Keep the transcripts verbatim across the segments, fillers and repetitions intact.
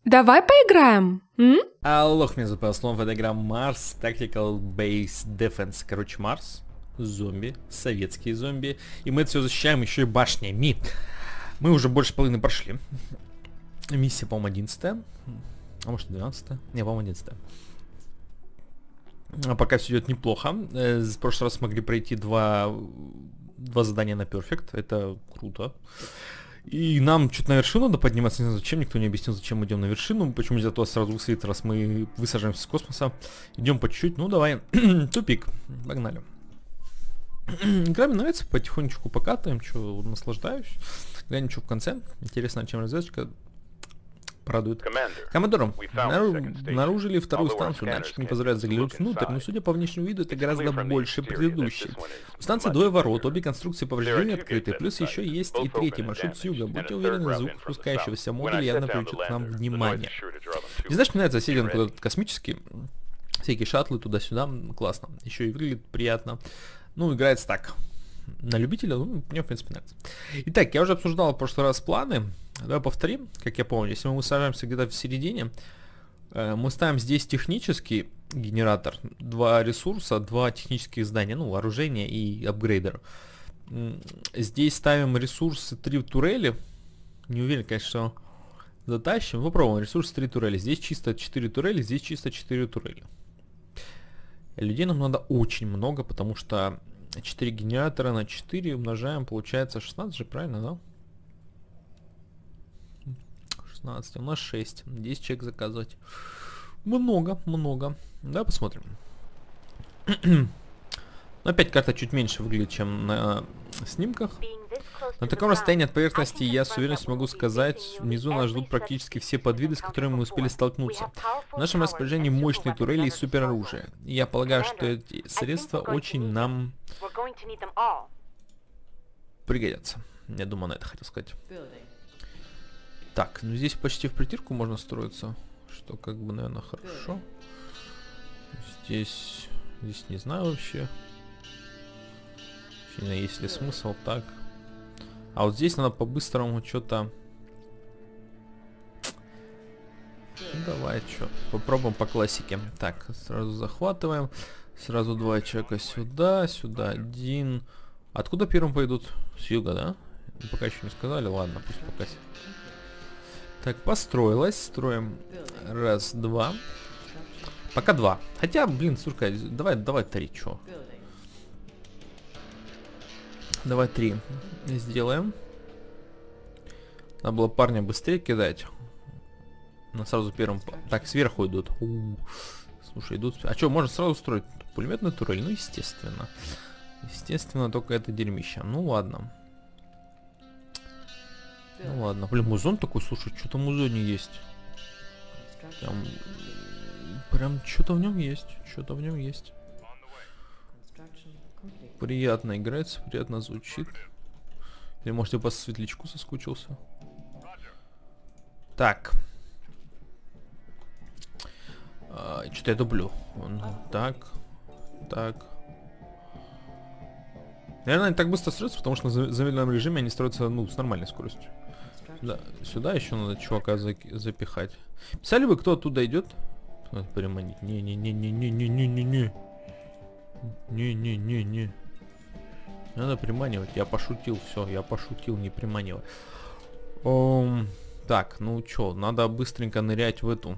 Давай поиграем, м? Алло, меня зовут Павел Слонов, это игра Mars Tactical Base Defense. Короче, Марс, зомби, советские зомби. И мы это все защищаем еще и башнями. Мы уже больше половины прошли. Миссия, по-моему, одиннадцатая. А может, двенадцатая? Не, по-моему, одиннадцатая. А пока все идет неплохо. В прошлый раз смогли пройти два, два задания на Perfect. Это круто. И нам что-то на вершину надо подниматься, не знаю зачем, никто не объяснил, зачем мы идем на вершину, почему нельзя туда сразу высадить, раз мы высаживаемся с космоса. Идем по чуть-чуть, ну давай, тупик, погнали. Игра мне нравится, потихонечку покатаем, что наслаждаюсь. Глянем, что в конце, интересно, чем разведочка порадует. Командором, обнаружили вторую станцию, датчик не позволяет заглянуть внутрь, но судя по внешнему виду, это гораздо больше предыдущей. У станции двое ворот, обе конструкции повреждены и открыты, плюс еще есть и третий маршрут с юга. Будьте уверены, звук спускающегося модуля явно привлечет к нам внимание. Не знаешь, мне нравится, сидим куда-то космический, всякие шаттлы туда-сюда, классно. Еще и выглядит приятно. Ну, играется так. На любителя, ну, мне в принципе нравится. Итак, я уже обсуждал в прошлый раз планы. Давай повторим, как я помню. Если мы высаживаемся где-то в середине, э, мы ставим здесь технический генератор, два ресурса, два технических здания, ну, вооружение и апгрейдер. Здесь ставим ресурсы три турели. Не уверен, конечно, что затащим. Попробуем. Ресурсы три турели. Здесь чисто четыре турели, здесь чисто четыре турели. Людей нам надо очень много, потому что четыре генератора на четыре умножаем, получается шестнадцать же, правильно, да? шестнадцать, у нас шесть. десять человек заказывать. Много, много. Да, посмотрим. Но опять карта чуть меньше выглядит, чем на снимках. На таком расстоянии от поверхности я с уверенностью могу сказать, внизу нас ждут практически все подвиды, с которыми мы успели столкнуться. В нашем распоряжении мощные турели и супероружие. И я полагаю, что эти средства очень нам пригодятся. Я думаю, на это хотел сказать. Так, ну здесь почти в притирку можно строиться, что как бы, наверное, хорошо. Здесь, здесь не знаю вообще. Есть ли смысл так. А вот здесь надо по-быстрому что-то... Ну, давай, что, попробуем по классике. Так, сразу захватываем. Сразу два человека сюда, сюда один. Откуда первым пойдут? С юга, да? Пока еще не сказали, ладно, пусть пока. Так, построилась, строим. Раз, два. Пока два. Хотя, блин, слушай, давай, давай три, чё. Давай три сделаем. Надо было парня быстрее кидать. Но сразу первым... Так, сверху идут. У -у -у. Слушай, идут... А что, можно сразу строить пулеметную турель? Ну, естественно. Естественно, только это дерьмище. Ну, ладно. Ну, ладно. Блин, музон такой, слушай, что-то в музоне есть. Прям... Прям что-то в нем есть. Что-то в нем есть. Приятно играется, приятно звучит. Или может я по светлячку соскучился. Так. А, что-то я дублю. Так. Так. Наверное, они так быстро строятся, потому что на замедленном режиме они строятся, ну, с нормальной скоростью. Да, сюда еще надо чувака за запихать. Писали бы, кто оттуда идет? Надо переманить. Не-не-не-не-не-не-не-не-не. Не-не-не-не. Надо приманивать. Я пошутил, все, я пошутил, не приманивай. Ом, так, ну чё, надо быстренько нырять в эту.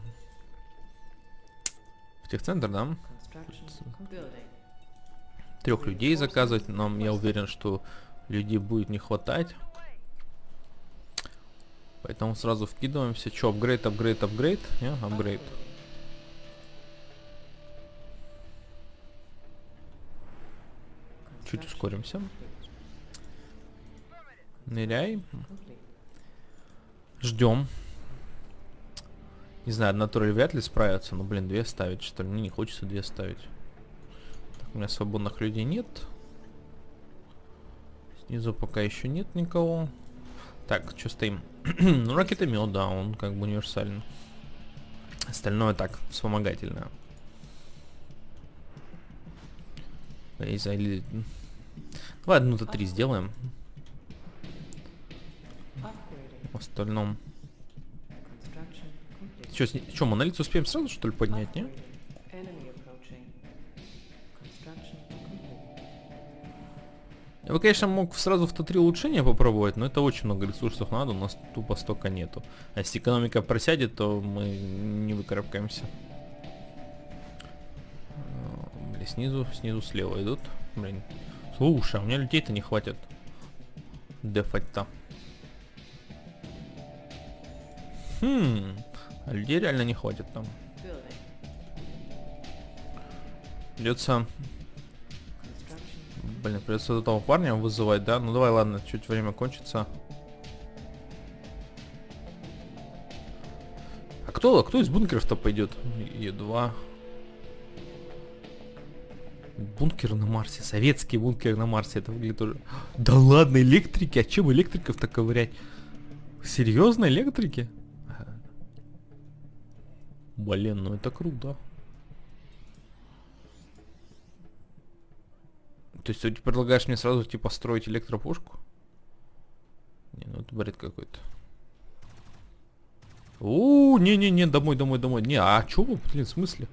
В техцентр, да? Трех людей заказывать. Нам, я уверен, что людей будет не хватать. Поэтому сразу вкидываемся. Чё, апгрейд, апгрейд, апгрейд? Не, апгрейд. Чуть ускоримся. Ныряй. Ждем. Не знаю, одна турель вряд ли справится. Но, блин, две ставить, что ли? Мне не хочется две ставить. Так, у меня свободных людей нет. Снизу пока еще нет никого. Так, что стоим? Ну, ракетомет, да, он как бы универсальный. Остальное так, вспомогательное. Давай одну-то три сделаем. В остальном Что, что, монолит успеем сразу, что ли, поднять, не? Я бы, конечно, мог сразу в Т три улучшения попробовать, но это очень много ресурсов надо, у нас тупо столько нету. А если экономика просядет, то мы не выкарабкаемся. Блин, снизу, снизу слева идут. Блин. Слушай, а у меня людей-то не хватит. Дефать-то. Хм. А людей реально не хватит там. Придется... Блин, придется этого парня вызывать, да? Ну давай, ладно, чуть время кончится. А кто, а кто из бункеров-то пойдет? Е два. Бункер на Марсе, советский бункер на Марсе, это выглядит тоже... Да ладно, электрики, а чем электриков-то ковырять? Серьезно, электрики? Блин, ну это круто. То есть ты предлагаешь мне сразу типа строить электропушку? Не, ну это бред какой-то. У, не-не-не, домой, домой, домой. Не, а чё вы, блин, в смысле?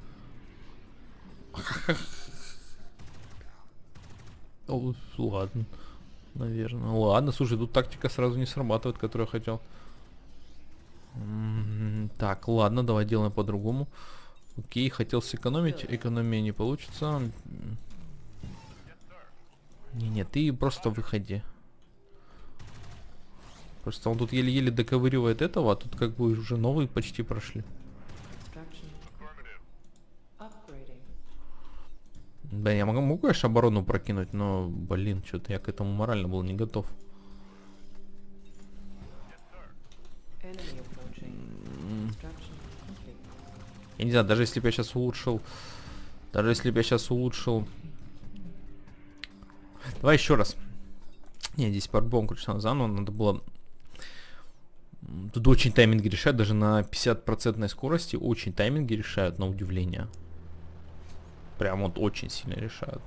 О, ладно, наверное. Ладно, слушай, тут тактика сразу не срабатывает, которую я хотел. М-м, так, ладно, давай делаем по-другому. Окей, хотел сэкономить, экономия не получится. Не-не, ты просто выходи. Просто он тут еле-еле доковыривает этого, а тут как бы уже новые почти прошли. Да, я могу, могу, конечно, оборону прокинуть, но, блин, что-то я к этому морально был не готов. Я не знаю, даже если бы я сейчас улучшил... Даже если бы я сейчас улучшил... Давай еще раз. Не, здесь по-любому кручено заново. Надо было... Тут очень тайминги решают. Даже на пятьдесят процентной скорости очень тайминги решают, на удивление. Прям вот очень сильно решают.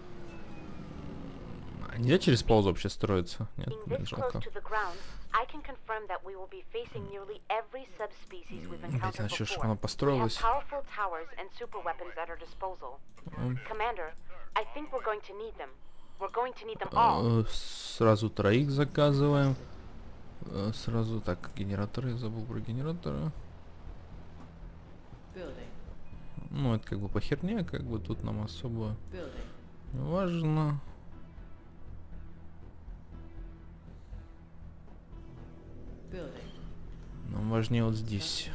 А нельзя через паузу вообще строиться? Нет, не жалко. Блять, а что ж она построилась? Uh, сразу троих заказываем. Uh, сразу так, генераторы, я забыл про генераторы. Ну, это как бы по херне, как бы тут нам особо не важно. Нам важнее вот здесь.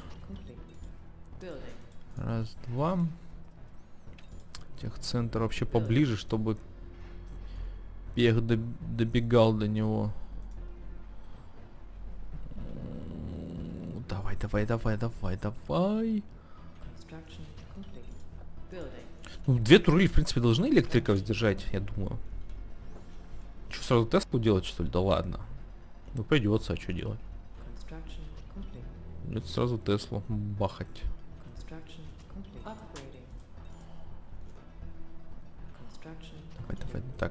Раз, два. Техцентр вообще поближе, чтобы Пех добегал до него. Давай, давай, давай, давай, давай. Ну, две турели, в принципе, должны электриков сдержать, я думаю. Что, сразу Теслу делать, что ли? Да ладно. Ну, придется, а что делать? Это сразу Теслу бахать. Давай, давай, так.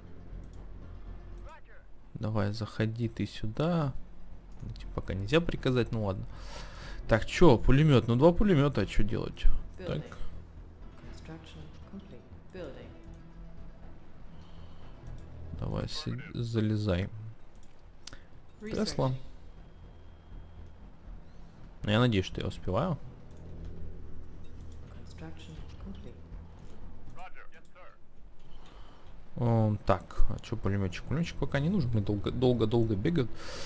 Давай, заходи ты сюда. Пока нельзя приказать, ну ладно. Так, чё, пулемет? Ну, два пулемета, а что делать? Так. Давай, залезай. Тесла. Я надеюсь, что я успеваю. О, так, а что пулеметчик? Пулеметчик пока не нужен, мы долго-долго бегают.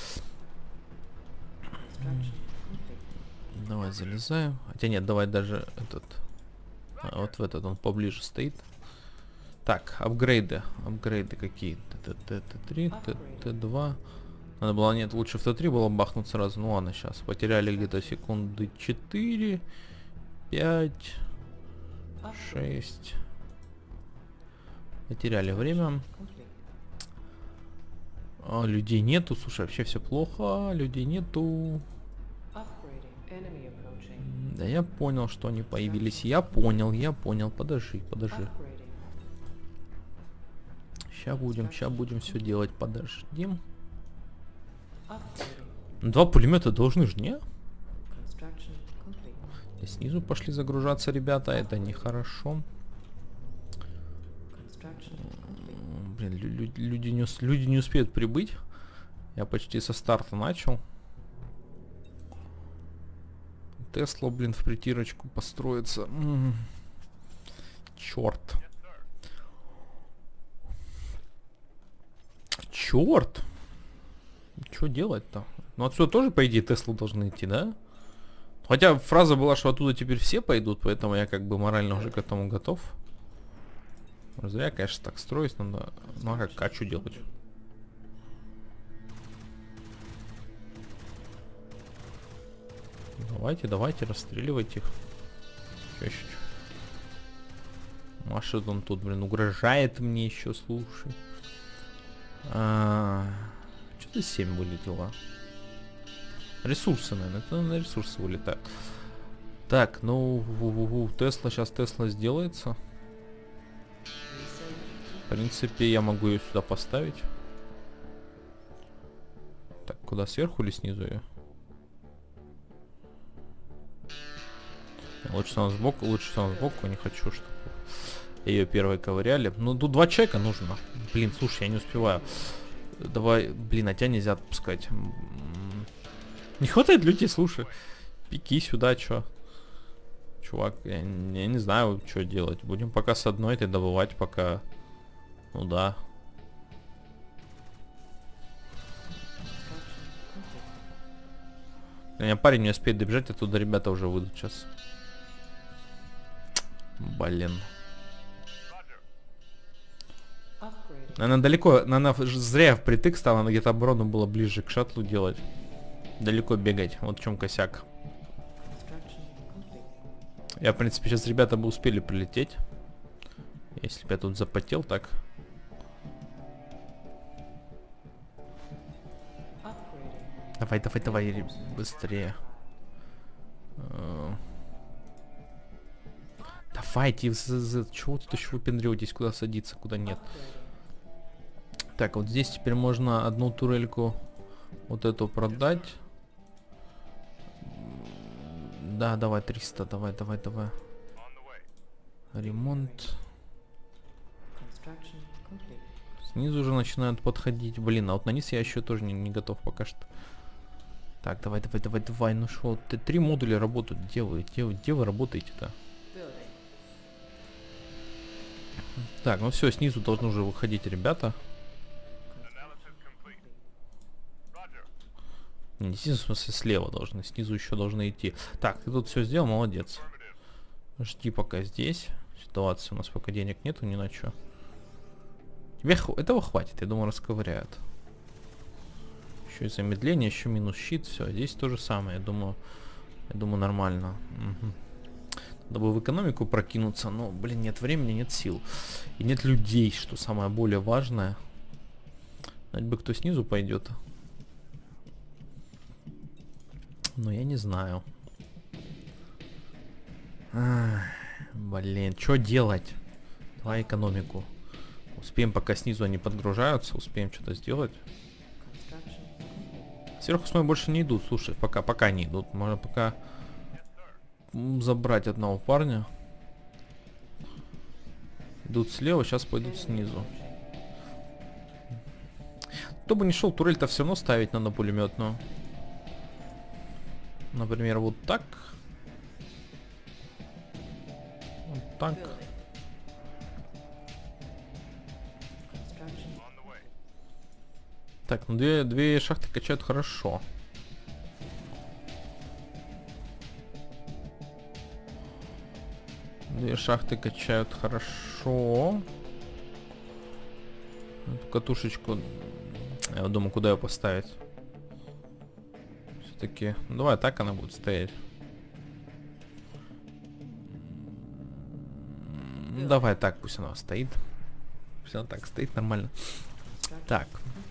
Давай залезаем. Хотя нет, давай даже этот. А, вот в этот он поближе стоит. Так, апгрейды. Апгрейды какие? Т три, Т два. Надо было, нет, лучше в Т три было бахнуть сразу. Ну ладно, сейчас. Потеряли где-то секунды четыре, пять, шесть. Потеряли время. А, людей нету. Слушай, вообще все плохо. Людей нету. Да я понял, что они появились. Я понял, я понял. Подожди, подожди. Сейчас будем, сейчас будем все делать. Подождем. Два пулемета должны же, не? И снизу пошли загружаться ребята, это нехорошо. Блин, лю лю люди, не люди не успеют прибыть. Я почти со старта начал. Тесла, блин, в притирочку построится. М-м. Черт. Черт. Что делать-то? Ну отсюда тоже, по идее, Теслы должны идти, да? Хотя фраза была, что оттуда теперь все пойдут, поэтому я как бы морально уже к этому готов. Зря, конечно, так строить надо. Ну а как, а что делать? Давайте, давайте, расстреливайте их. Чаще. Машет он тут, блин, угрожает мне еще, слушай. А, что-то семь вылетело. Ресурсы, наверное, это на ресурсы вылетают. Так, ну, Тесла, сейчас Тесла сделается. В принципе, я могу ее сюда поставить. Так, куда, сверху или снизу ее? Лучше сам сбоку, лучше сам сбоку, не хочу, чтобы ее первой ковыряли. Ну, тут два человека нужно. Блин, слушай, я не успеваю. Давай, блин, а тебя нельзя отпускать. Не хватает людей, слушай. Пики сюда, чё. Чувак, я, я не знаю, что делать. Будем пока с одной этой добывать, пока... Ну да. У меня парень не успеет добежать, оттуда ребята уже выйдут сейчас. Блин. Она далеко, она зря впритык стала, она где-то оборону было ближе к шаттлу делать. Далеко бегать, вот в чем косяк. Я, в принципе, сейчас ребята бы успели прилететь. Если бы я тут запотел так. Давай, давай, давай, быстрее. Давайте, чего тут еще выпендриваетесь, куда садиться, куда нет. Так, вот здесь теперь можно одну турельку вот эту продать. Да, давай, триста, давай, давай, давай. Ремонт. Снизу уже начинают подходить. Блин, а вот на низ я еще тоже не, не готов пока что. Так, давай, давай, давай, давай. Ну что, три модуля работают. Где вы? Где вы, где вы работаете-то? Так, ну все, снизу должны уже выходить ребята. Не снизу, в смысле, слева должны. Снизу еще должны идти. Так, ты тут все сделал, молодец. Жди пока здесь. Ситуация у нас пока денег нету ни на что. Тебе этого хватит, я думаю, расковыряют. Еще и замедление, еще минус щит. Все, здесь то же самое. Я думаю, я думаю, нормально. Угу. Надо бы в экономику прокинуться, но, блин, нет времени, нет сил. И нет людей, что самое более важное. Знать бы, кто снизу пойдет. Но я не знаю. Ах, блин, что делать? Давай экономику. Успеем, пока снизу они подгружаются, успеем что-то сделать. Сверху с мной больше не идут, слушай, пока, пока не идут. Можно пока забрать одного парня. Идут слева, сейчас пойдут снизу. Кто бы не шел, турель-то все равно ставить надо пулеметную. Например, вот так. Вот так. Так, ну две, две шахты качают хорошо. Две шахты качают хорошо. Эту катушечку. Я думаю, куда ее поставить. Все-таки. Ну, давай так она будет стоять. Ну, давай так, пусть она стоит. Пусть она так стоит нормально. Так.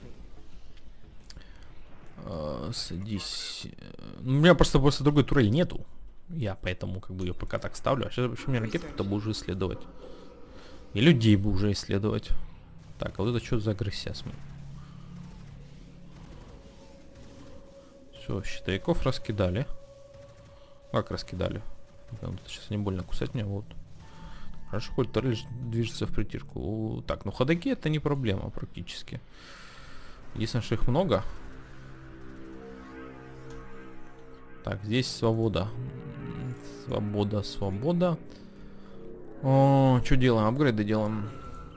Uh, садись. У меня просто просто другой турели нету. Я поэтому как бы ее пока так ставлю. А сейчас вообще мне ракету-то бы уже исследовать. И людей бы уже исследовать. Так, а вот это что за агрессия, смотри. Все, щитовиков раскидали. Как раскидали. Сейчас не больно кусать меня, вот. Хорошо, хоть турель движется в притирку. Так, ну ходаки это не проблема практически. Единственное, что их много. Так, здесь свобода. Свобода, свобода. О, что делаем? Апгрейды делаем.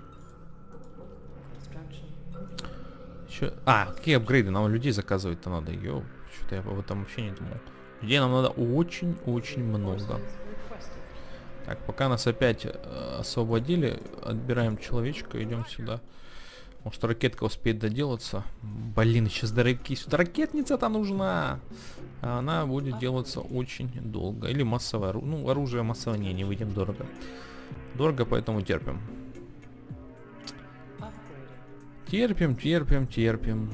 Еще... А, какие апгрейды? Нам людей заказывать-то надо. Йоу, что-то я об этом вообще не думал. Людей нам надо очень-очень много. Так, пока нас опять э, освободили, отбираем человечка, идем сюда. Может, ракетка успеет доделаться. Блин, сейчас дорогие сюда. Ракетница-то нужна. А она будет делаться очень долго. Или массовое оружие. Ну, оружие массовое не, не выйдем дорого. Дорого, поэтому терпим. Терпим, терпим, терпим.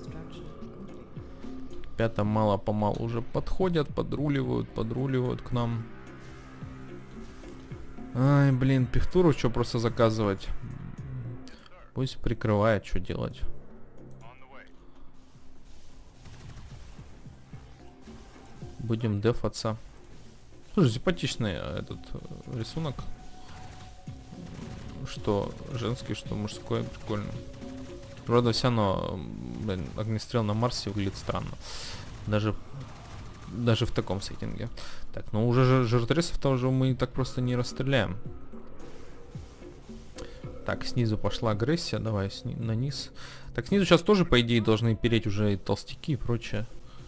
Ребята мало-помалу уже подходят, подруливают, подруливают к нам. Ай, блин, пихтуру что просто заказывать? Пусть прикрывает, что делать. Будем дефаться. Слушай, симпатичный этот рисунок. Что женский, что мужской, прикольно. Правда, все равно, блин, огнестрел на Марсе выглядит странно. Даже, даже в таком сеттинге. Так, ну уже жиртресов-то уже мы так просто не расстреляем. Так, снизу пошла агрессия. Давай сни на низ. Так, снизу сейчас тоже, по идее, должны переть уже и толстяки и прочее.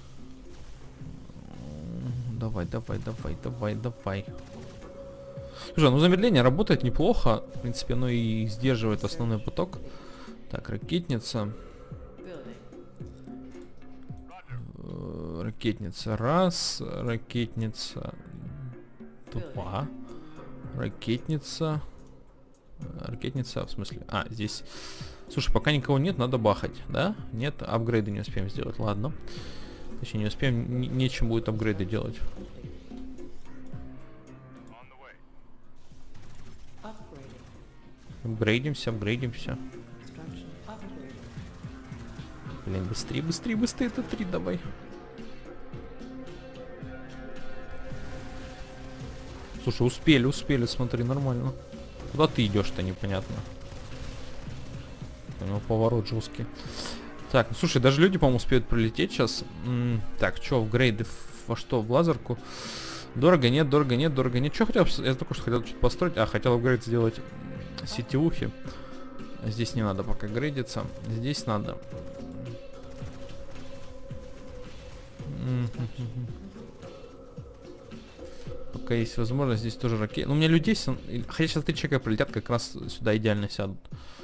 Давай, давай, давай, давай, давай. Слушай, ну замедление работает неплохо. В принципе, оно и сдерживает основной поток. Так, ракетница. Ракетница раз. Ракетница два. Ракетница. Ракетница, в смысле... А, здесь... Слушай, пока никого нет, надо бахать, да? Нет, апгрейды не успеем сделать, ладно. Точнее, не успеем, нечем будет апгрейды делать. Апгрейдимся, апгрейдимся. Блин, быстрее, быстрее, быстрее, это три давай. Слушай, успели, успели, смотри, нормально. Куда ты идешь-то, непонятно. У него поворот жесткий. Так, ну слушай, даже люди, по-моему, успеют пролететь сейчас. М -м, так, что, апгрейды во что? В лазерку? Дорого, нет, дорого, нет, дорого, нет. Что хотел? Я только что хотел что-то построить. А, хотел апгрейд сделать сетевухи. Здесь не надо пока грейдиться. Здесь надо. Пока есть возможность, здесь тоже ракеты. Ну, у меня людей... Хотя сейчас три человека прилетят, как раз сюда идеально сядут.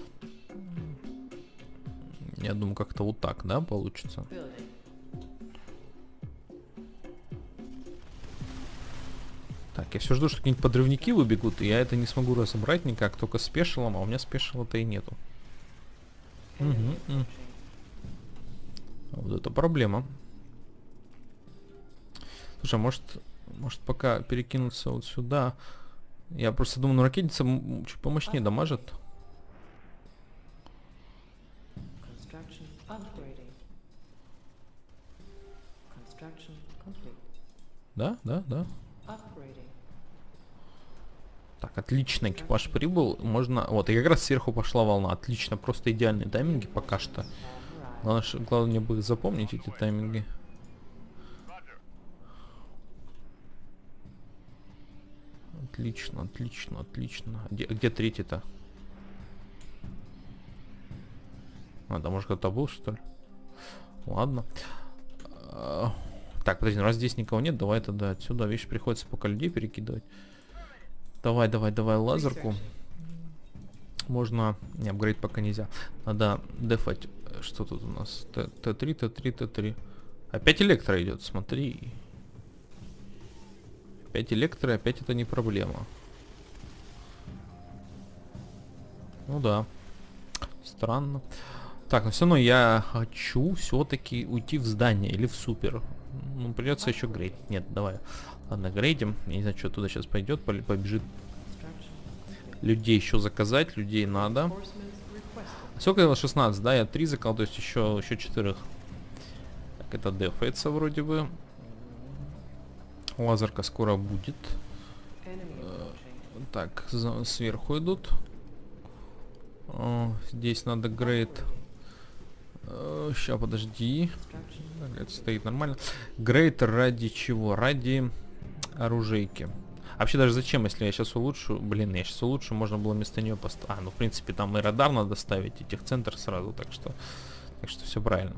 Я думаю, как-то вот так, да, получится. Так, я все жду, что какие-нибудь подрывники выбегут, и я это не смогу разобрать никак, только спешилом, а у меня спешила-то и нету. Угу, угу. Вот это проблема. Слушай, может, может пока перекинуться вот сюда. Я просто думаю, ну ракетница чуть помощнее дамажит. Да, да, да. Так, отлично, экипаж прибыл. Можно... Вот, и как раз сверху пошла волна. Отлично, просто идеальные тайминги пока что. Главное, главное бы запомнить эти тайминги. Отлично, отлично, отлично. Где, где третий-то? А, да, может, кто-то был, что ли? Ладно. Так, подожди, ну раз здесь никого нет, давай тогда отсюда. Видишь, приходится пока людей перекидывать. Давай, давай, давай лазерку. Можно... Не, апгрейд пока нельзя. Надо дефать. Что тут у нас? Т три, Т три, Т три. Опять электро идет, смотри. Опять электро, опять это не проблема. Ну да. Странно. Так, но все равно я хочу все-таки уйти в здание или в супер. Ну, придется еще грейдить. Нет, давай. Ладно, грейдим. Я не знаю, что туда сейчас пойдет, побежит. Людей еще заказать, людей надо. Сколько было? шестнадцать, да? Я три заказал, то есть еще, еще четырех. Так, это дефается вроде бы. Лазерка скоро будет. Э, так, за, сверху идут. О, здесь надо грейд. Э, ща, подожди. Это стоит нормально. Грейд ради чего? Ради оружейки. А вообще даже зачем, если я сейчас улучшу? Блин, я сейчас улучшу, можно было вместо нее поставить. А, ну в принципе там и радар надо ставить, и техцентр сразу, так что, так что все правильно.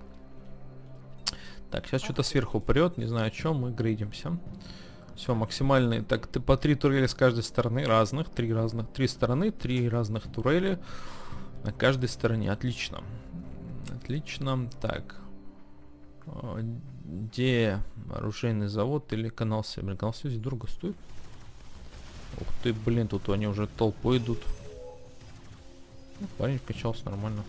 Так, сейчас что-то сверху прет, не знаю о чем, мы грейдимся. Все, максимальный. Так, ты по три турели с каждой стороны, разных, три разных, три стороны, три разных турели на каждой стороне. Отлично. Отлично. Так. Где оружейный завод или канал связи? Блин, канал связи дорого стоит. Ух ты, блин, тут они уже толпой идут. Ну, парень вкачался нормально.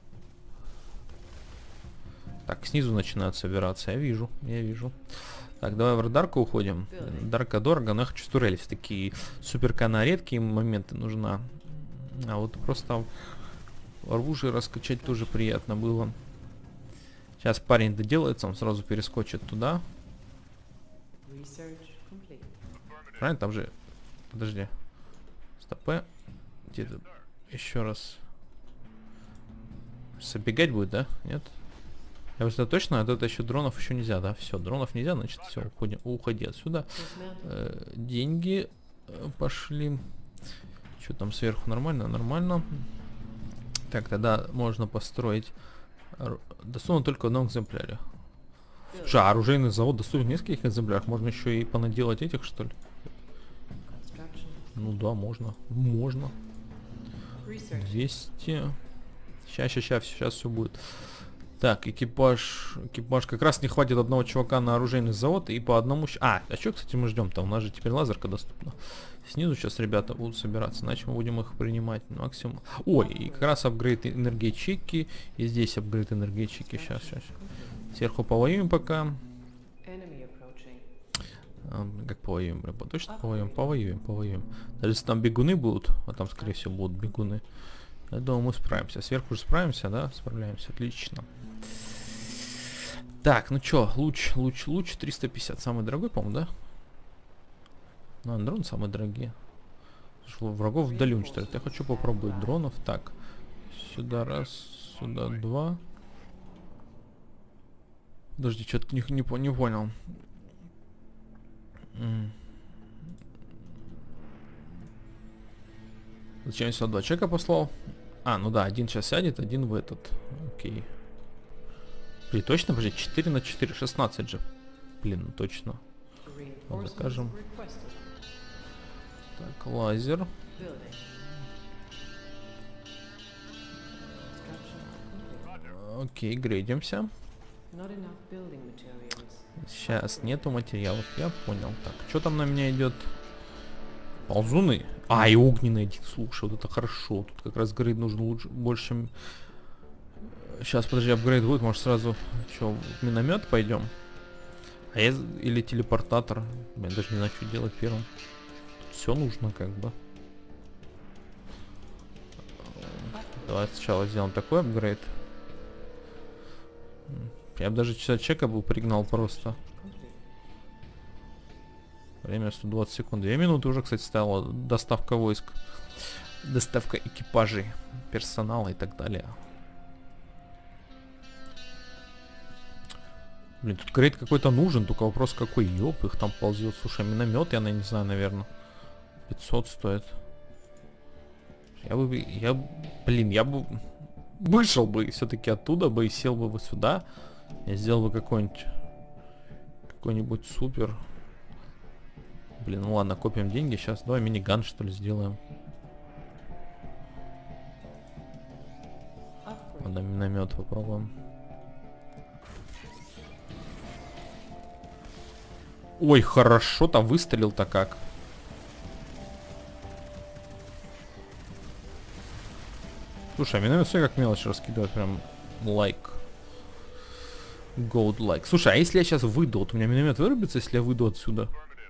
Так, снизу начинают собираться. Я вижу, я вижу. Так, давай в радарку уходим. Дарка дорого, но я хочу с турели. Такие суперкана редкие моменты нужна. А вот просто оружие раскачать тоже приятно было. Сейчас парень доделается, он сразу перескочит туда. Правильно, там же... Подожди. Стопэ. Где-то еще раз. Собегать будет, да? Нет? Я просто точно, а это еще дронов еще нельзя, да? Все, дронов нельзя, значит, все, уходи, уходи отсюда. Э, деньги э, пошли. Что там сверху? Нормально? Нормально. Так, тогда можно построить... Доступно только в одном экземпляре. Слушай, а оружейный завод доступен в нескольких экземплярах? Можно еще и понаделать этих, что ли? Ну да, можно. Можно. двести. Сейчас, сейчас, сейчас, сейчас все будет. Так, экипаж. Экипаж. Как раз не хватит одного чувака на оружейный завод и по одному... А, а что, кстати, мы ждем-то? У нас же теперь лазерка доступна. Снизу сейчас ребята будут собираться, иначе мы будем их принимать максимум. Ой, и как раз апгрейд энергетики. И здесь апгрейд энергетики. Сейчас, сейчас. Сверху повоюем пока. А, как повоюем? Точно повоюем? Повоюем, повоюем. Даже если там бегуны будут, а там, скорее всего, будут бегуны. Я думаю, мы справимся. Сверху же справимся, да? Справляемся. Отлично. Так, ну чё, луч, луч, луч. триста пятьдесят. Самый дорогой, по-моему, да? Ну, дроны самые дорогие. Врагов вдали уничтожить. Я хочу попробовать дронов. Так. Сюда раз, сюда два. Подожди, что-то не, не, не понял. М. Зачем я сюда два человека послал? А, ну да, один сейчас сядет, один в этот. Окей. Блин, точно? Подожди, четыре на четыре, шестнадцать же. Блин, ну точно. Вот скажем. Так, лазер. Окей, грейдимся. Сейчас нету материалов, я понял. Так, что там на меня идет? Ползуны? А, и огненные. Слушай, вот это хорошо. Тут как раз грейд нужен лучше, больше, чем... Сейчас, подожди, апгрейд будет. Может сразу, что, в миномет пойдем? А я... Или телепортатор. Я даже не знаю, что делать первым. Все нужно, как бы. Давай сначала сделаем такой апгрейд. Я бы даже чека был пригнал просто. Время сто двадцать секунд. две минуты уже, кстати, стала доставка войск. Доставка экипажей, персонала и так далее. Блин, тут грейд какой-то нужен, только вопрос какой. Ёп, их там ползет. Слушай, миномет, я не знаю, наверное. пятьсот стоит. Я бы, я, блин, я бы вышел бы все-таки оттуда бы и сел бы вот сюда. Я сделал бы какой-нибудь, какой-нибудь супер. Блин, ну ладно, копим деньги. Сейчас давай миниган, что ли, сделаем. Ладно, миномет попробуем. Ой, хорошо, там выстрелил-то как. Слушай, а миномет все как мелочь раскидывает, прям лайк. Gold лайк. Слушай, а если я сейчас выйду, вот у меня миномет вырубится, если я выйду отсюда?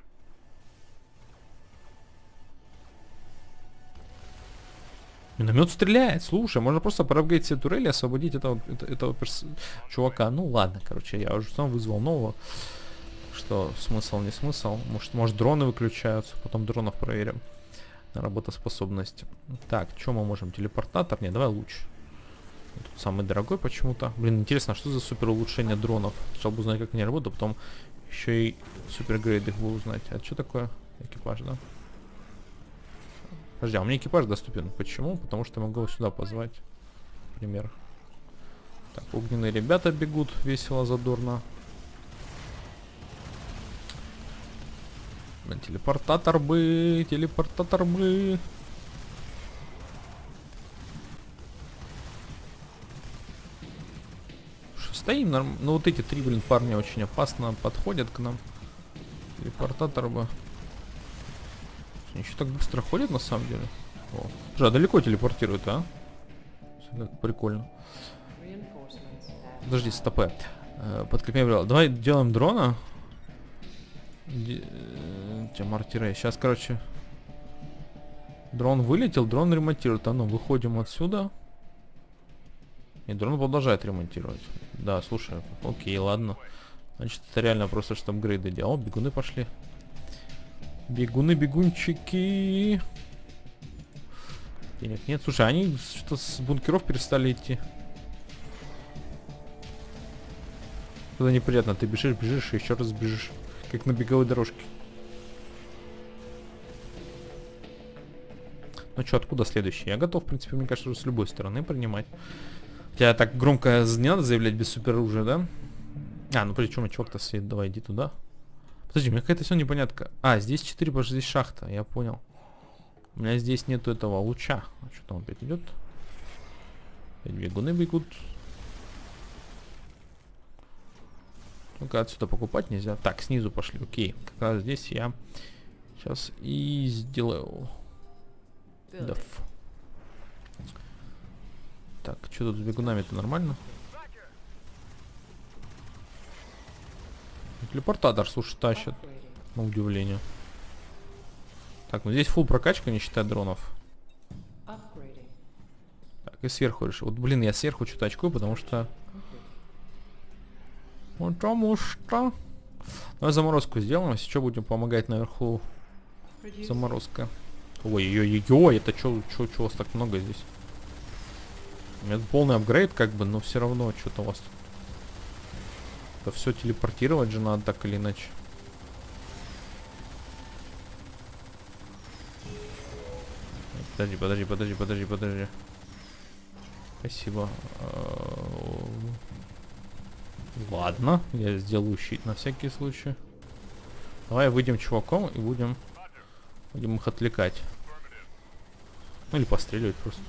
Миномет стреляет, слушай, можно просто проапгрейдить все турели, освободить этого, этого, этого перс... чувака. Ну ладно, короче, я уже сам вызвал нового. что смысл, не смысл. Может, может дроны выключаются, потом дронов проверим на работоспособность. Так, что мы можем? Телепортатор? Не, давай луч. Тут самый дорогой почему-то. Блин, интересно, что за супер улучшение дронов? Сначала бы узнать, как они работают, потом еще и супергрейд их бы узнать. А что такое экипаж, да? Подожди, а у меня экипаж доступен. Почему? Потому что я могу его сюда позвать. Например. Так, огненные ребята бегут весело, задорно. Блин, телепортатор бы, телепортатор бы. Стоим, норм... ну вот эти три, блин, парня очень опасно подходят к нам. Телепортатор бы. Они еще так быстро ходят, на самом деле. О. Слушай, а далеко телепортируют, а? Как прикольно. Подожди, стопэ. Э, подкрепление. Давай делаем дрона. Где мартирей? Сейчас, короче. Дрон вылетел, дрон ремонтирует. А ну, выходим отсюда. И дрон продолжает ремонтировать. Да, слушай, окей, ладно. Значит, это реально просто, что апгрейды делал. О, бегуны пошли. Бегуны, бегунчики. Денег нет. Слушай, они что-то с бункеров перестали идти. Это неприятно. Ты бежишь, бежишь и еще раз бежишь. Как на беговой дорожке. Ну что, откуда следующий? Я готов, в принципе, мне кажется, с любой стороны принимать. Тебя так громко не надо заявлять без супероружия, да? А, ну причем чувак-то сидит, давай иди туда. Подожди, у меня какая-то все непонятка. А, здесь четыре, потому что здесь шахта, я понял. У меня здесь нету этого луча. А что там опять идет? Опять бегуны бегут. Ну-ка, отсюда покупать нельзя. Так, снизу пошли, окей. Как раз здесь я сейчас и сделаю. Да. Так, что тут с бегунами-то нормально? Телепортатор, слушай, тащит. На удивление. Так, ну здесь фулл прокачка, не считая дронов. Так, и сверху решил. Вот, блин, я сверху что-то очкую, потому что... Потому что... Давай заморозку сделаем, если что, будем помогать наверху. Заморозка. Ой-ой-ой-ой, это что, что у вас так много здесь? Это полный апгрейд, как бы, но все равно что-то у вас тут. Это все телепортировать же надо так или иначе. Подожди, подожди, подожди, подожди, подожди. Спасибо. Ладно, я сделаю щит на всякий случай. Давай выйдем чуваком и будем, будем их отвлекать. Ну или постреливать просто.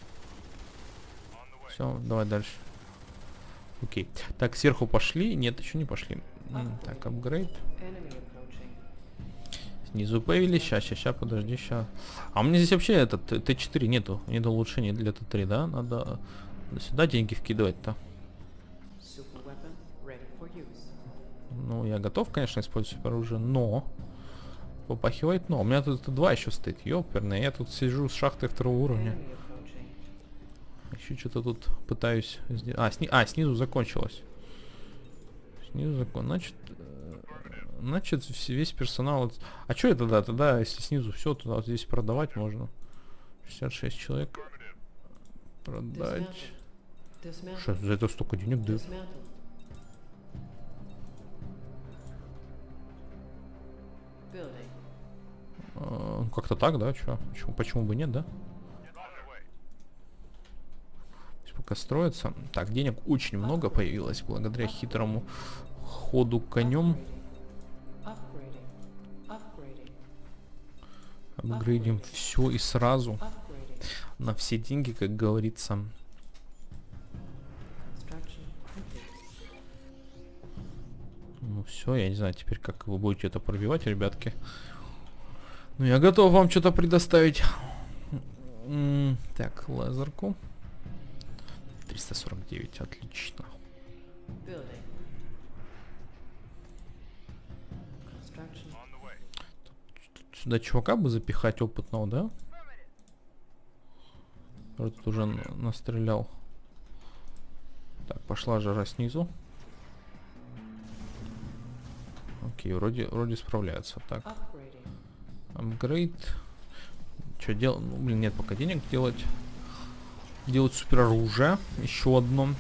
Все, давай дальше. Окей. Так, сверху пошли. Нет, еще не пошли. М, так, апгрейд. Снизу появились. Сейчас, сейчас, сейчас, подожди, сейчас. А у меня здесь вообще этот Т четыре нету. Нет улучшений для Т три, да? Надо, надо сюда деньги вкидывать-то. Ну, я готов, конечно, использовать оружие, но... Попахивает, но. У меня тут два еще стоит. Ёперный, я тут сижу с шахтой второго уровня. Еще что-то тут пытаюсь сделать. А, сни... а, снизу закончилось. Снизу закон. Значит, значит, весь персонал. А что это, да? Тогда, если снизу все, то вот здесь продавать можно. шестьдесят шесть человек. Продать. Что за это столько денег дают? А, как-то так, да? Чё? Почему, почему бы нет, да? Пока строится. Так, денег очень много появилось благодаря хитрому ходу конем. Апгрейдим все и сразу. На все деньги, как говорится. Ну все, я не знаю теперь, как вы будете это пробивать, ребятки. Ну я готов вам что-то предоставить. М-м, так, лазерку. триста сорок девять, отлично. Сюда чувака бы запихать опытного, да? Тут уже настрелял. Так, пошла жара снизу. Окей, вроде, вроде справляются. Так. Апгрейд. Что делать? Ну, блин, нет пока денег делать. Делать супер оружие. Еще одно.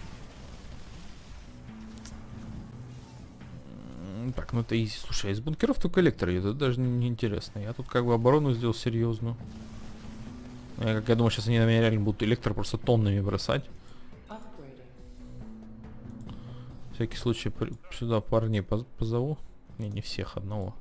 Так, ну это изи. Слушай, а из бункеров только электро, это даже не интересно. Я тут как бы оборону сделал серьезную. Я, как я думаю, сейчас они на меня реально будут электро просто тоннами бросать. В всякий случай сюда парней позову. Не, не всех, одного.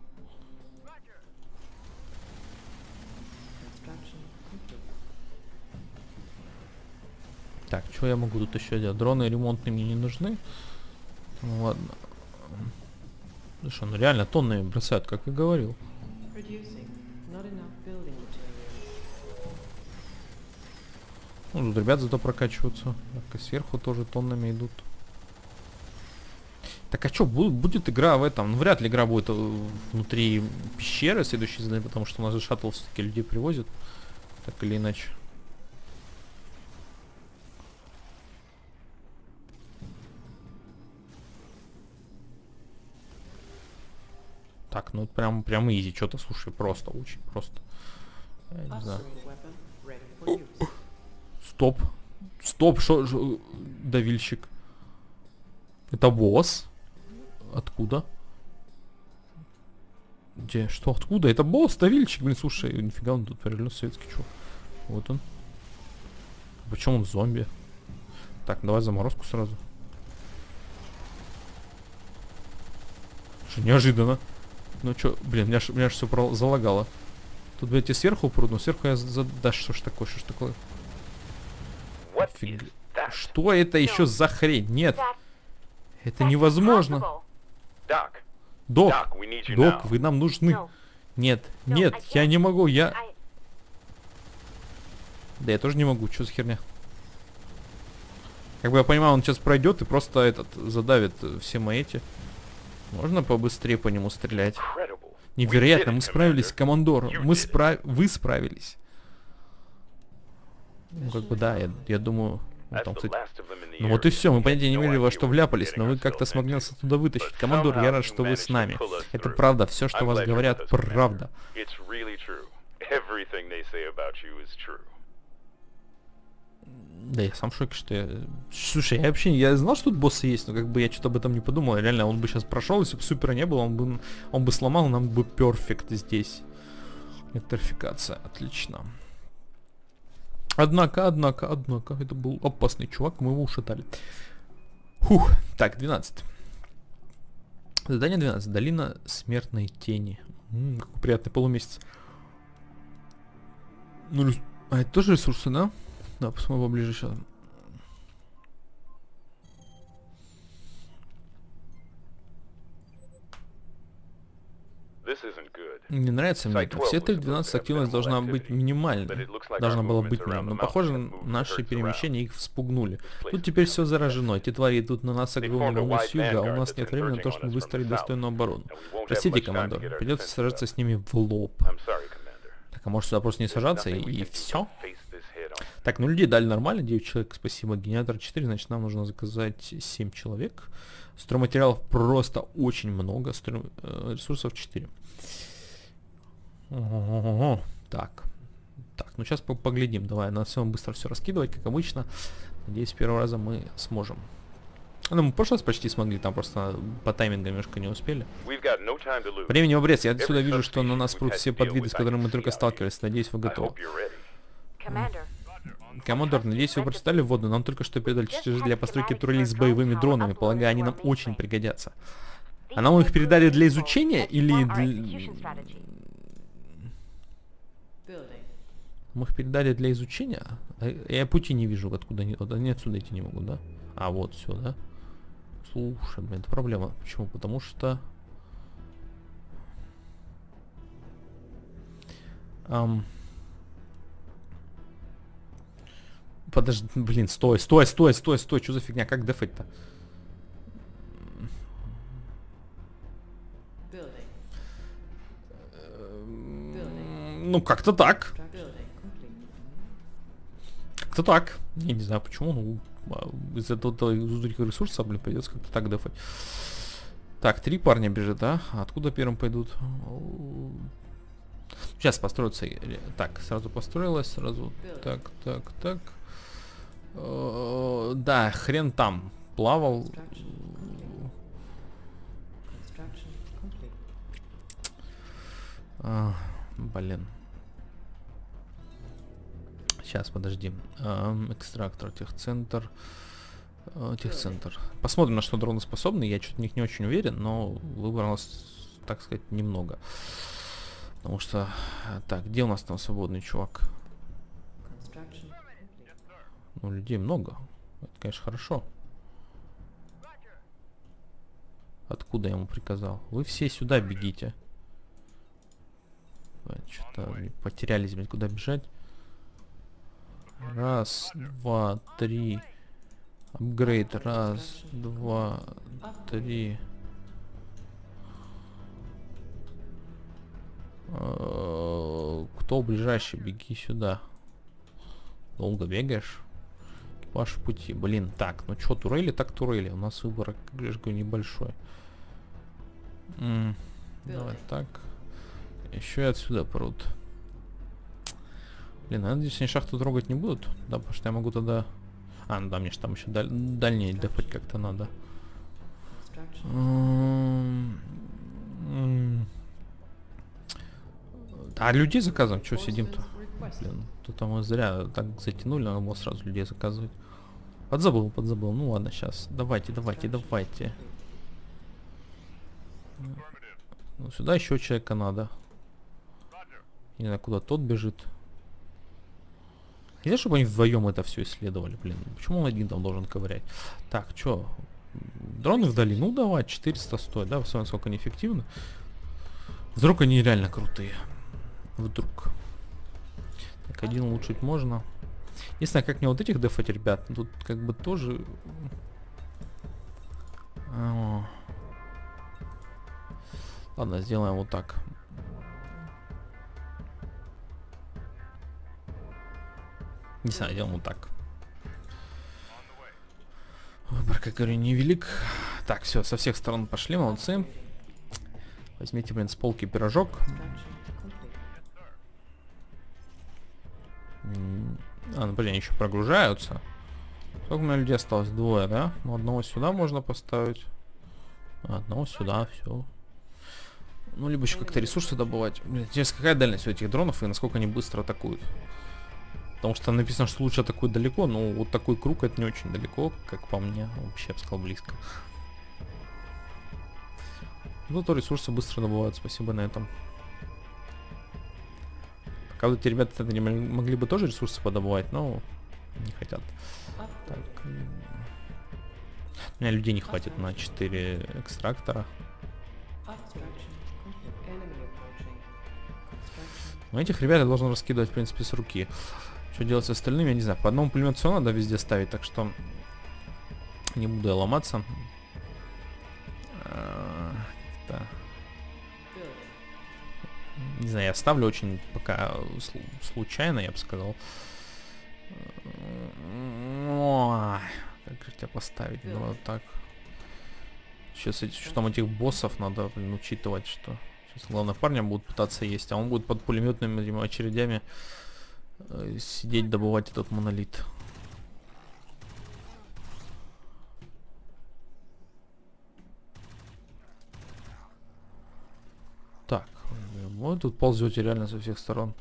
Так, что я могу тут еще делать? Дроны ремонтные мне не нужны. Ну ладно. Ну что, ну реально тоннами бросают, как и говорил. Ну, тут ребят зато прокачиваются. Так, и сверху тоже тоннами идут. Так, а что, будет игра в этом? Ну, вряд ли игра будет внутри пещеры следующей задание, потому что у нас же шаттл все-таки людей привозят. Так или иначе. Так, ну прям, прям изи, что-то, слушай, просто, очень просто. Я не знаю. Стоп. Стоп, что, давильщик. Это босс? Откуда? Где? Что? Откуда? Это босс, давильщик, блин, слушай, нифига он тут перелез советский, чё? Вот он. Почему он зомби? Так, давай заморозку сразу. Что, неожиданно. Ну чё, блин, меня ж, меня ж все про залагало. Тут, блядь, и сверху прудну, сверху я за... Да что ж такое, что ж такое? Фиг... Что это еще за хрень? Нет. Это невозможно. Док, Док, вы нам нужны. Нет, нет, я не могу, я... Да я тоже не могу, что за херня? Как бы я понимаю, он сейчас пройдет и просто этот задавит все мои эти. Можно побыстрее по нему стрелять? Невероятно, мы справились, командор. Мы справ... Вы справились. Ну, как бы да, я, я думаю... Ну, там, кстати... ну вот и все, мы понятия не имели, во что вляпались, но вы как-то смогли нас оттуда вытащить. Командор, я рад, что вы с нами. Это правда, все, что вас говорят, правда. Да, я сам в шоке, что я... Слушай, я вообще, я знал, что тут боссы есть, но как бы я что-то об этом не подумал. Реально, он бы сейчас прошел, если бы супера не было, он бы, он бы сломал, нам бы перфект здесь. Электрификация, отлично. Однако, однако, однако, это был опасный чувак, мы его ушатали. Фух, так, двенадцать. Задание двенадцать. Долина смертной тени. М-м, какой приятный полумесяц. Ну, а это тоже ресурсы, да? Да, посмотрим поближе сейчас. Не нравится мне это. Все три двенадцать активность должна быть минимальной. Должна была быть минимальной. Но похоже, наши перемещения их вспугнули. Тут теперь все заражено. Эти твари идут на нас огромной волной с юга, а у нас нет времени на то, чтобы выстроить достойную оборону. Простите, командор, придется сражаться с ними в лоб. Так, а может сюда просто не сажаться и, и все? Так, ну людей дали нормально, девять человек, спасибо. Генератор четыре, значит нам нужно заказать семь человек. Стройматериалов просто очень много, строй... э, ресурсов четыре. Ого-го-го. Так, так, ну сейчас поглядим, давай, на всем быстро все раскидывать, как обычно. Надеюсь, с первого раза мы сможем. Ну, мы в прошлый раз почти смогли, там просто по таймингу немножко не успели. Времени в обрез, я отсюда вижу, что на нас прут все подвиды, с которыми мы только сталкивались. Надеюсь, вы готовы. Командор, надеюсь, вы прочитали вводу. Нам только что передали чертежи для постройки турелей с боевыми дронами. Полагаю, они нам очень пригодятся. А нам их передали для изучения или для... Мы их передали для изучения? Я пути не вижу, откуда они... Они отсюда идти не могут, да? А, вот, все, да? Слушай, блин, это проблема. Почему? Потому что... Um... Подожди, блин, стой, стой, стой, стой, стой, что за фигня, как дефать-то? Ну, как-то так. Как-то так. Я не знаю почему, ну, из этого из ресурсов, блин, придется как-то так дефать. Так, три парня бежит, да? А откуда первым пойдут? Сейчас построятся. Так, сразу построилась, сразу. Так, так, так. Э, да, хрен там плавал. А, блин. Сейчас, подожди. Эм, экстрактор, техцентр. Э, техцентр. Посмотрим, на что дроны способны. Я что-то в них не очень уверен, но выбора у нас, так сказать, немного. Потому что... Так, где у нас там свободный чувак? Ну, людей много. Это, конечно, хорошо. Откуда я ему приказал? Вы все сюда бегите. Что-то потерялись, блин, куда бежать. Раз, два, три. Апгрейд. Раз, два, три. Кто ближайший? Беги сюда. Долго бегаешь? Экипаж в пути. Блин, так, ну что, турели, так турели. У нас выбор, как же говорю, небольшой. М-м, давай так. Еще и отсюда прут. Блин, я надеюсь, они шахту трогать не будут. Да, потому что я могу тогда... А, ну да, мне же там еще даль... дальнее дефать как-то надо. А людей заказываем? Что сидим-то? Блин, тут там мы зря так затянули, надо было сразу людей заказывать. Подзабыл, подзабыл. Ну ладно, сейчас. Давайте, давайте, давайте. Ну, сюда еще человека надо. Не знаю, куда тот бежит. Нельзя, чтобы они вдвоем это все исследовали, блин. Почему он один там должен ковырять? Так, что? Дроны вдали? Ну давай, четыреста стоит, да? Посмотрим, сколько они эффективны. Вдруг они реально крутые. Вдруг. Так, один улучшить можно. Не знаю, как мне вот этих дефать, ребят. Тут как бы тоже... О. Ладно, сделаем вот так. Не знаю, делаем вот так. Выбор, как говорю, невелик. Так, все, со всех сторон пошли, молодцы. Возьмите, блин, с полки пирожок. А, ну, блин, еще прогружаются. Сколько у меня людей осталось? Двое, да? Ну, одного сюда можно поставить. А, одного сюда, все. Ну, либо еще как-то ресурсы добывать. Блин, интересно, какая дальность у этих дронов и насколько они быстро атакуют? Потому что там написано, что лучше атакуют далеко, но вот такой круг это не очень далеко, как по мне. Вообще, я бы сказал, близко. Ну, то ресурсы быстро добывают, спасибо на этом. Пока вот эти ребята не могли бы тоже ресурсы подобывать, но не хотят. Так. У меня людей не хватит на четыре экстрактора. Но этих ребят я должен раскидывать, в принципе, с руки. Что делать с остальными, я не знаю. По одному пулемету все надо везде ставить, так что не буду я ломаться. Да. Не знаю, я ставлю очень пока случайно, я бы сказал. Как же тебя поставить? Ну, вот так. Сейчас эти, что там этих боссов надо, блин, учитывать, что сейчас главное парня будут пытаться есть, а он будет под пулеметными очередями э, сидеть, добывать этот монолит. Так, вы тут ползете реально со всех сторон.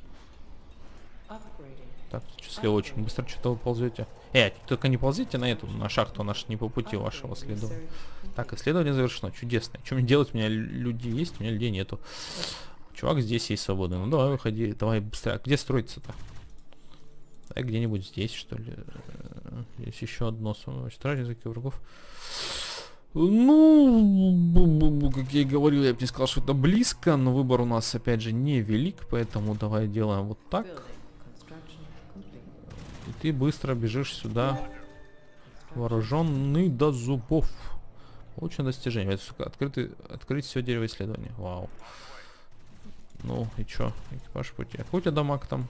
Так, слева очень быстро что-то вы ползете. Э, только не ползите на эту, на шахту, она ж не по пути вашего следования. Так, исследование завершено, чудесно. Что мне делать? У меня люди есть, у меня людей нету. Чувак здесь есть свободный. Ну давай, выходи, давай быстрее. Где строиться-то? Да, где-нибудь здесь, что ли. Здесь еще одно стражи языки врагов. Ну, как я и говорил, я бы не сказал, что это близко, но выбор у нас, опять же, не велик, поэтому давай делаем вот так. И ты быстро бежишь сюда, вооруженный до зубов. Получено достижение. Это, сука, открытый, открыть все дерево исследования. Вау. Ну и чё? Экипаж пути. А какой у тебя дамаг там?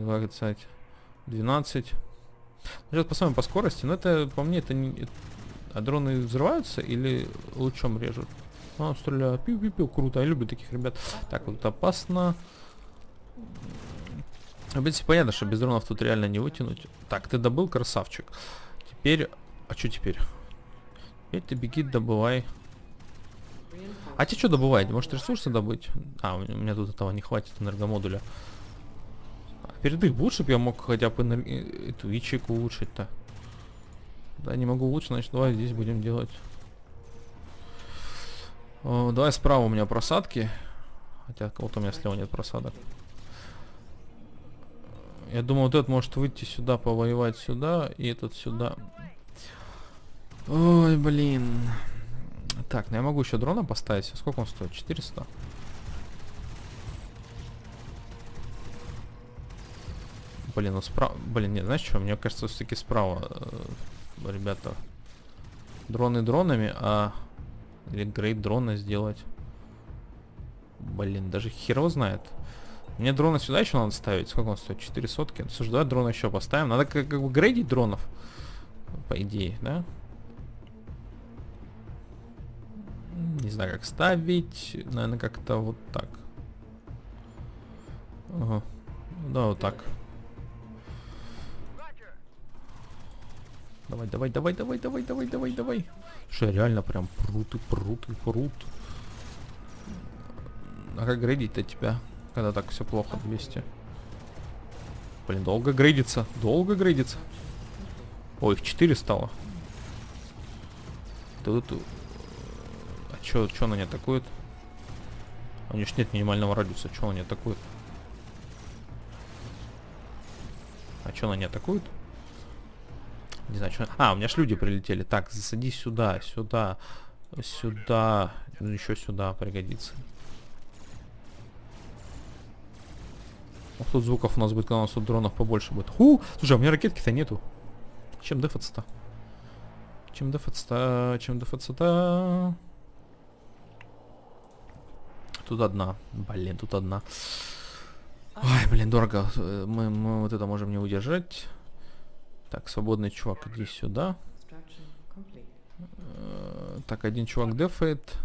двадцать. двенадцать. Сейчас посмотрим по скорости. Но это, по мне, это не... А дроны взрываются или лучом режут? А, стреляют. Пиу-пиу-пиу, круто, я люблю таких ребят. Так, вот опасно. В принципе, понятно, что без дронов тут реально не вытянуть. Так, ты добыл, красавчик. Теперь... А что теперь? Теперь ты беги, добывай. А тебе что добывать? Может ресурсы добыть? А, у меня тут этого не хватит, энергомодуля. А передых будешь, чтобы я мог хотя бы энерг... эту ячейку улучшить-то? Да, не могу улучшить, значит, давай здесь будем делать. О, давай справа у меня просадки. Хотя кого-то у меня слева нет просадок. Я думаю, вот этот может выйти сюда, повоевать сюда, и этот сюда. Ой, блин. Так, ну я могу еще дрона поставить. Сколько он стоит? четыреста. Блин, ну справа... Блин, нет, знаешь что? Мне кажется, все-таки справа, э, ребята. Дроны дронами, а... Или грейд дрона сделать. Блин, даже хер его знает. Мне дрона сюда еще надо ставить. Сколько он стоит? четыре сотки. Слушай, давай дрона еще поставим. Надо как, как бы грейдить дронов. По идее, да? Не знаю, как ставить. Наверное, как-то вот так. Ага. Да, вот так. Давай, давай, давай, давай, давай, давай, давай, давай. Что, реально прям прут и прут и прут. А как грейдить-то тебя, когда так все плохо, двести? Блин, долго грейдится, долго грейдится. Ой, их четыре стало. Тут... А чё, чё она не атакует? У нее ж нет минимального радиуса, чё она не атакует? А чё она не атакует? Не знаю, что... А, у меня ж люди прилетели. Так, засади сюда, сюда, сюда. Ну, еще сюда пригодится. Ох, тут звуков у нас будет, когда у нас тут дронов побольше будет. Ху! Слушай, а у меня ракетки-то нету. Чем дефаться-то? Чем дефаться-то? Чем дефаться-то? Тут одна. Блин, тут одна. Ой, блин, дорого. Мы, мы вот это можем не удержать. Так, свободный чувак, иди сюда. Э, так, один чувак дефает.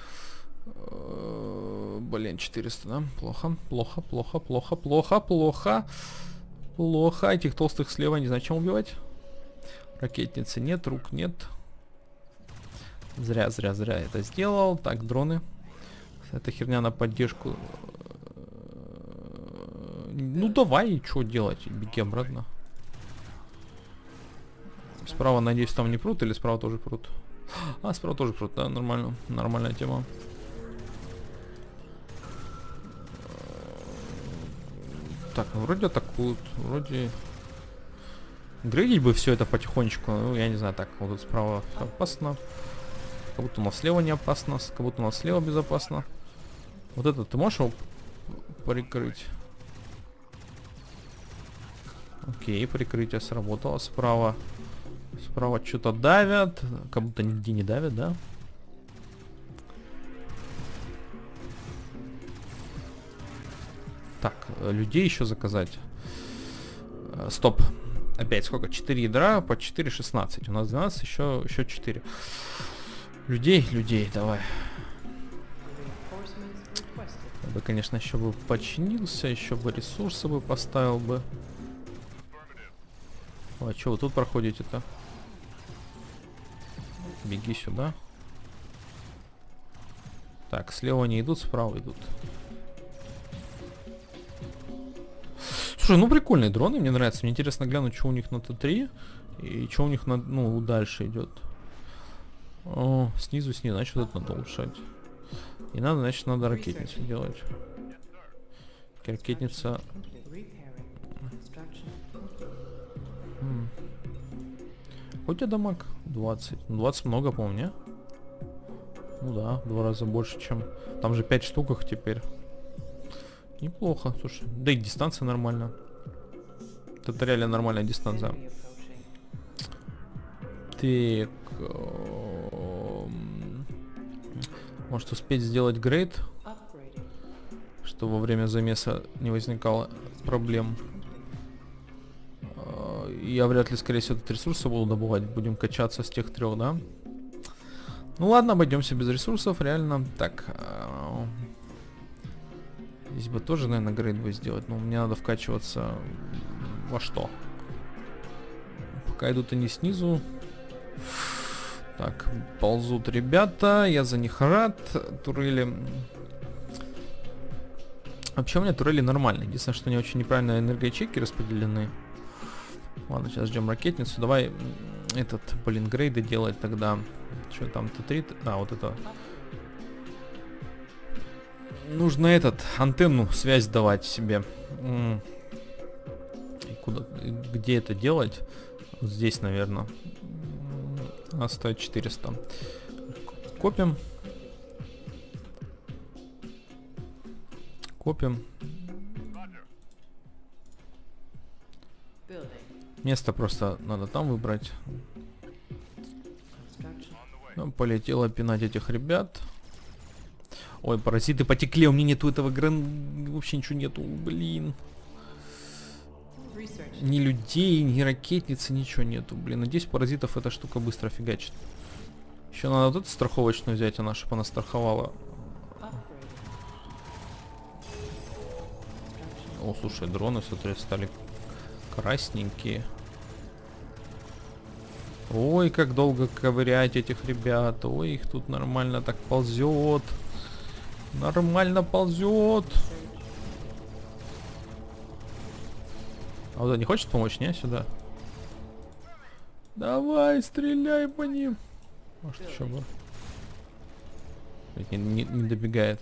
Э, блин, четыреста, да? Плохо, плохо, плохо, плохо, плохо, плохо. Плохо. Этих толстых слева не знаю, чем убивать. Ракетницы нет, рук нет. Зря, зря, зря это сделал. Так, дроны. Эта херня на поддержку. Ну, давай, что делать? Беги обратно. Справа, надеюсь, там не прут, или справа тоже прут? А, справа тоже прут, да, нормально. Нормальная тема. Так, ну вроде атакуют, вроде... Грейдить бы все это потихонечку, ну, я не знаю, так, вот тут справа опасно. Как будто у нас слева не опасно, как будто у нас слева безопасно. Вот это ты можешь его прикрыть? Окей, прикрытие сработало. Справа... Справа что-то давят. Как будто нигде не давят, да? Так, людей еще заказать. Стоп. Опять сколько? четыре ядра по четыре шестнадцать. У нас двенадцать, еще, еще четыре. Людей, людей, давай. Я бы, конечно, еще бы починился, еще бы ресурсы бы поставил бы. Ой, а что вы тут проходите-то? Беги сюда. Так, слева не идут, справа идут. Слушай, ну прикольные дроны, мне нравятся. Мне интересно глянуть, что у них на Т три. И что у них на, ну, дальше идет. О, снизу, снизу, значит, вот это надо улучшать. И надо, значит, надо ракетницу делать. Ракетница... М. Хоть и дамаг двадцать. двадцать много, по-моему, не? Ну да, в два раза больше, чем... Там же пять штук их теперь. Неплохо, слушай. Да и дистанция нормальная. Это реально нормальная дистанция. Так... Может успеть сделать грейд? Чтобы во время замеса не возникало проблем. Я вряд ли, скорее всего, этот ресурс буду добывать. Будем качаться с тех трех, да? Ну ладно, обойдемся без ресурсов, реально. Так. А, здесь бы тоже, наверное, грейд бы сделать, но мне надо вкачиваться во что? Пока идут они снизу. Так, ползут ребята, я за них рад. Турели... Вообще у меня турели нормальные. Единственное, что они очень неправильно энергоячейки распределены. Ладно, сейчас ждем ракетницу. Давай этот, блин, грейды делать тогда. Что там, Т три? А, вот это. Нужно этот, антенну, связь давать себе. И куда, где это делать? Вот здесь, наверное. Она стоит четыреста. Копим. Копим. Место просто надо там выбрать. Ну, полетело пинать этих ребят. Ой, паразиты потекли, у меня нету этого гран... Вообще ничего нету, блин. Ни людей, ни ракетницы, ничего нету. Блин, надеюсь, паразитов эта штука быстро фигачит. Еще надо вот эту страховочную взять, она чтобы она страховала. О, слушай, дроны, смотри, стали красненькие. Ой, как долго ковырять этих ребят. Ой, их тут нормально так ползет. Нормально ползет. А вот не хочет помочь, не? Сюда. Давай, стреляй по ним. Может, еще бы. Не, не, не добегает.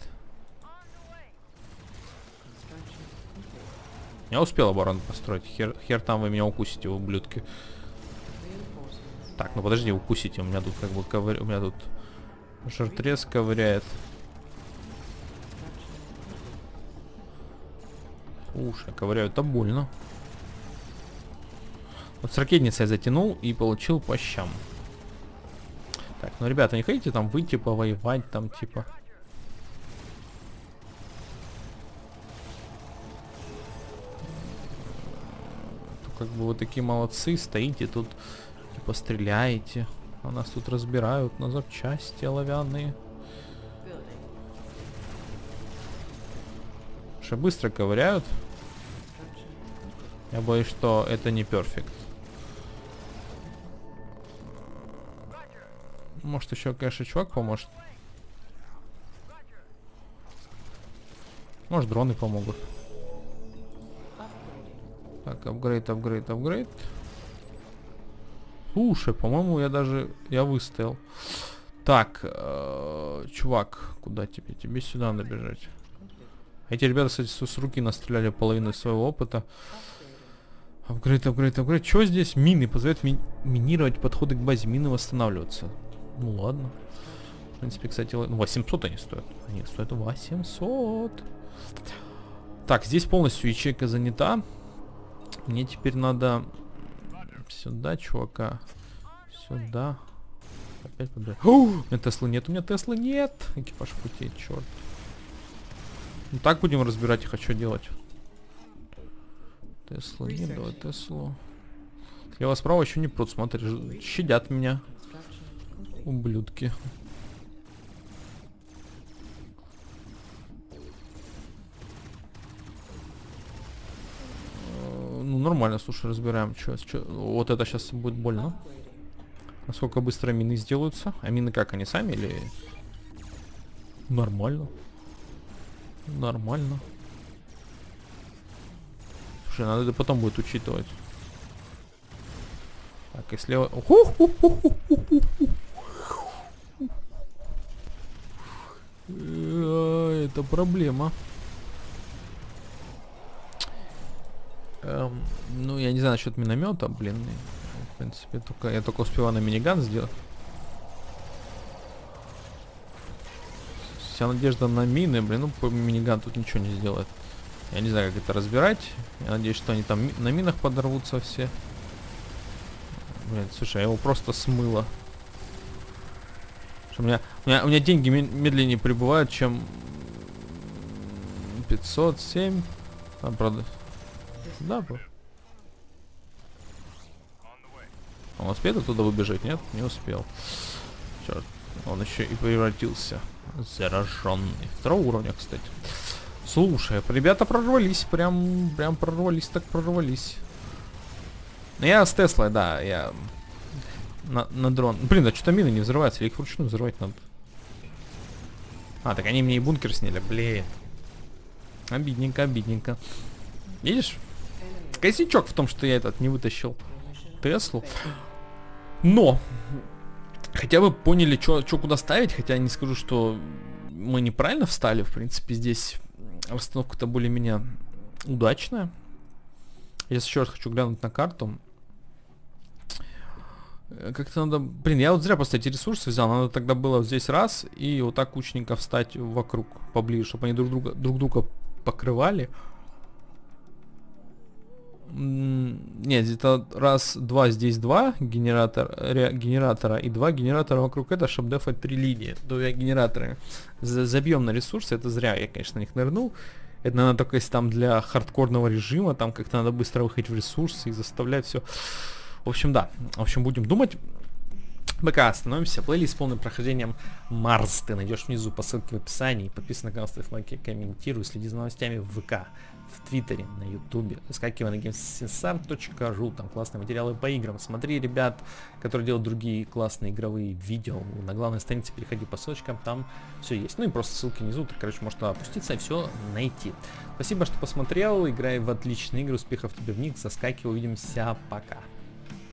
Я успел оборону построить. Хер, хер там вы меня укусите, ублюдки. Так, ну подожди, укусите. У меня тут как бы ковыряет. У меня тут жиртрез ковыряет. Уши ковыряют-то больно. Вот с ракетницей я затянул и получил по щам. Так, ну, ребята, не хотите там выйти, повоевать, там, типа... Как бы вы такие молодцы, стоите тут, типа, стреляете. А нас тут разбирают на запчасти оловянные. Что быстро ковыряют. Я боюсь, что это не перфект. Может, еще, конечно, чувак поможет. Может, дроны помогут. Так, апгрейд, апгрейд, апгрейд. Слушай, по-моему, я даже... Я выстоял. Так, э, чувак, куда тебе? Тебе сюда надо бежать. Эти ребята, кстати, с, с руки настреляли половину своего опыта. Апгрейд, апгрейд, апгрейд. Что здесь? Мины. Позволяют ми минировать подходы к базе. Мины восстанавливаются. Ну ладно. В принципе, кстати, ну, восемьсот они стоят. Они стоят восемьсот. Так, здесь полностью ячейка занята. Мне теперь надо сюда, чувака. Сюда. Опять побежать. У меня Теслы нет, у меня Теслы нет. Экипаж в пути, черт. Ну так будем разбирать их, а что делать? Теслы нет, давай Теслу. Слева справа еще не прут, смотри, щадят меня. Ублюдки. Ну нормально, слушай, разбираем. Чё, чё, вот это сейчас будет больно. Насколько быстро мины сделаются? А мины как, они сами или... Нормально. Нормально. Слушай, надо это потом будет учитывать. Так, и слева... Это проблема. Эм, ну, я не знаю насчет миномета, блин. В принципе, только я только успеваю на миниган сделать. Вся надежда на мины, блин, ну по миниган тут ничего не сделает. Я не знаю, как это разбирать. Я надеюсь, что они там ми на минах подорвутся все. Блин, слушай, я его просто смыло. Что у меня, у меня, у меня деньги медленнее прибывают, чем пятьсот семь. А, правда. Да, бро. Он успеет оттуда выбежать? Нет, не успел. Черт. Он еще и превратился. Зараженный. Второго уровня, кстати. Слушай, ребята прорвались. Прям, прям прорвались, так прорвались. Я с Теслой, да, я на, на дрон. Блин, а что-то мины не взрываются, или их вручную взрывать надо? А, так они мне и бункер сняли, блин. Обидненько, обидненько. Видишь? Косячок в том, что я этот не вытащил Теслу. Но хотя бы поняли, что куда ставить. Хотя не скажу, что мы неправильно встали. В принципе, здесь расстановка-то более-менее удачная. Я еще раз хочу глянуть на карту. Как-то надо... Блин, я вот зря просто эти ресурсы взял. Надо тогда было вот здесь раз и вот так кучненько встать вокруг поближе, чтобы они друг друга, друг друга покрывали. Нет, это раз, два, здесь два генератор, ре, генератора и два генератора вокруг этого, чтобы дефать три линии. Двумя генераторами. Забьем на ресурсы, это зря я, конечно, на них нырнул. Это надо только если там для хардкорного режима, там как-то надо быстро выходить в ресурсы и заставлять все. В общем, да. В общем, будем думать. Пока остановимся. Плейлист с полным прохождением Марс ты найдешь внизу по ссылке в описании. Подписывайся на канал, ставь лайки, комментируй, следи за новостями в ВК, в Твиттере, на Ютубе. Заскакивай на геймсенсар точка ру, там классные материалы по играм. Смотри ребят, которые делают другие классные игровые видео. На главной странице переходи по ссылочкам, там все есть. Ну и просто ссылки внизу, ты, короче, можно опуститься и все найти. Спасибо, что посмотрел. Играй в отличные игры, успехов тебе в них. Заскакивай, увидимся, пока.